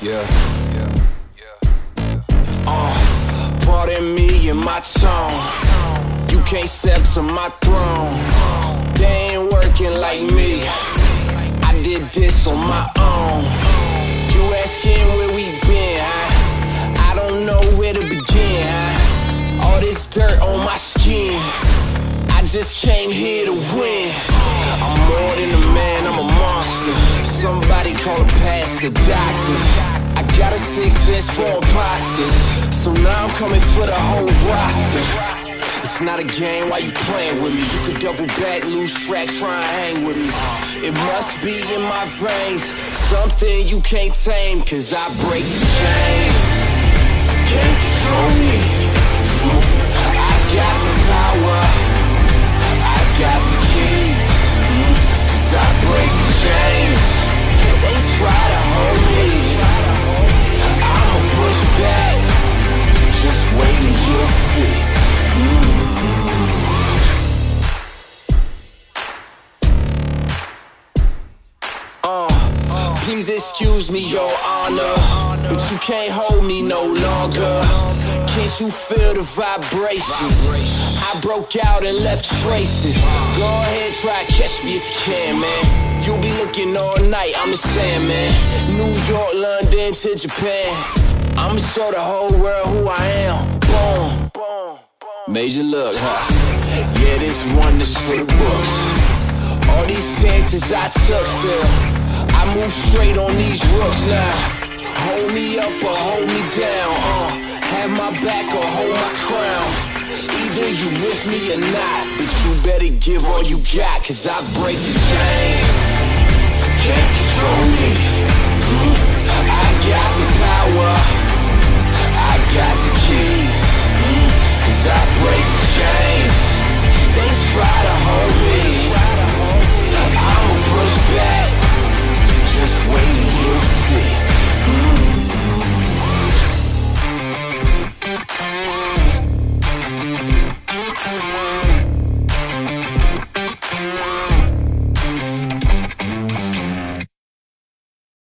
Pardon me and my tone. You can't step to my throne. They ain't working like me. I did this on my own. You asking where we been, huh? I don't know where to begin, huh? All this dirt on my skin. I just came here to win. I'm more than a man, I'm a monster. Somebody call a pastor, doctor. I got a sixth sense for imposters. So now I'm coming for the whole roster. It's not a game, why you playing with me? You could double back, lose track, try and hang with me. It must be in my veins, something you can't tame. Cause I break the chains, can't control me. I got the power, I got the keys. Cause I break the chains, they try to hold me. I'ma push back, just wait and you'll see. Please excuse me, your honor, but you can't hold me no longer. Can't you feel the vibrations? I broke out and left traces. Go ahead, try catch me if you can, man. You'll be looking all night, I'm the Sandman. New York, London to Japan. I'ma show the whole world who I am. Boom, major look, huh? Yeah, this one is for the books. All these chances I took still, I move straight on these rooks now. Hold me up or hold me down, have my back or hold my crown. Either you with me or not, but you better give all you got. Cause I break the chains, can't control me. I got the power.